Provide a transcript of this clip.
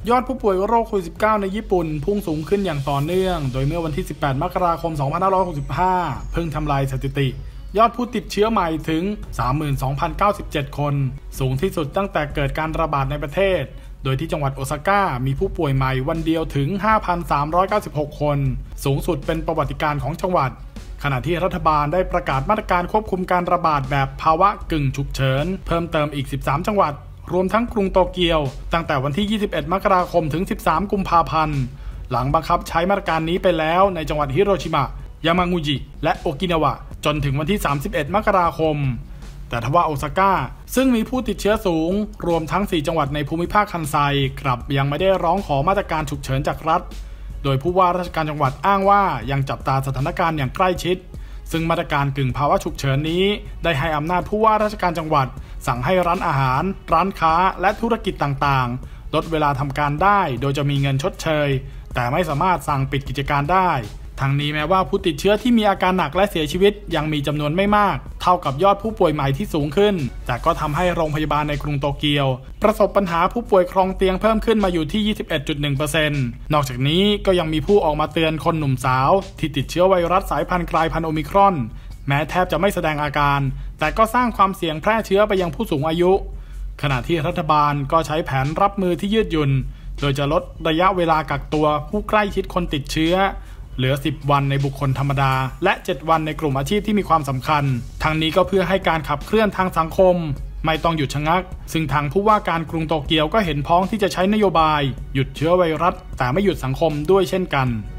ยอดผู้ป่วยโรคโควิด -19 ในญี่ปุ่นพุ่งสูงขึ้นอย่างต่อเนื่องโดยเมื่อวันที่ 18 มกราคม 2565 เพิ่งทำลายสถิติยอดผู้ติดเชื้อใหม่ถึง 32,097 คนสูงที่สุดตั้งแต่เกิดการระบาดในประเทศโดยที่จังหวัดโอซาก้ามีผู้ป่วยใหม่วันเดียวถึง 5,396 คนสูงสุดเป็นประวัติการณ์ของจังหวัดขณะที่รัฐบาลได้ประกาศมาตรการควบคุมการระบาดแบบภาวะกึ่งฉุกเฉินเพิ่มเติมอีก 13 จังหวัดรวมทั้งกรุงโตเกียวตั้งแต่วันที่ 21 มกราคมถึง 13 กุมภาพันธ์หลังบังคับใช้มาตรการนี้ไปแล้วในจังหวัดฮิโรชิมะยามากุจิและโอกินาวะจนถึงวันที่ 31 มกราคมแต่ทว่าโอซาก้าซึ่งมีผู้ติดเชื้อสูงรวมทั้ง 4 จังหวัดในภูมิภาคคันไซกลับยังไม่ได้ร้องขอมาตรการฉุกเฉินจากรัฐโดยผู้ว่าราชการจังหวัดอ้างว่ายังจับตาสถานการณ์อย่างใกล้ชิดซึ่งมาตรการกึ่งภาวะฉุกเฉินนี้ได้ให้อำนาจผู้ว่าราชการจังหวัดสั่งให้ร้านอาหารร้านค้าและธุรกิจต่างๆลดเวลาทำการได้โดยจะมีเงินชดเชยแต่ไม่สามารถสั่งปิดกิจการได้ทั้งนี้แม้ว่าผู้ติดเชื้อที่มีอาการหนักและเสียชีวิตยังมีจำนวนไม่มากเท่ากับยอดผู้ป่วยใหม่ที่สูงขึ้นแต่ก็ทำให้โรงพยาบาลในกรุงโตเกียวประสบปัญหาผู้ป่วยครองเตียงเพิ่มขึ้นมาอยู่ที่ 21.1% นอกจากนี้ก็ยังมีผู้ออกมาเตือนคนหนุ่มสาวที่ติดเชื้อไวรัสสายพันธุ์กลายพันธุ์โอมิครอนแม้แทบจะไม่แสดงอาการแต่ก็สร้างความเสี่ยงแพร่เชื้อไปยังผู้สูงอายุขณะที่รัฐบาลก็ใช้แผนรับมือที่ยืดหยุ่นโดยจะลดระยะเวลากักตัวผู้ใกล้ชิดคนติดเชื้อเหลือ10 วันในบุคคลธรรมดาและ7 วันในกลุ่มอาชีพที่มีความสำคัญทั้งนี้ก็เพื่อให้การขับเคลื่อนทางสังคมไม่ต้องหยุดชะงักซึ่งทางผู้ว่าการกรุงโตเกียวก็เห็นพ้องที่จะใช้นโยบายหยุดเชื้อไวรัสแต่ไม่หยุดสังคมด้วยเช่นกัน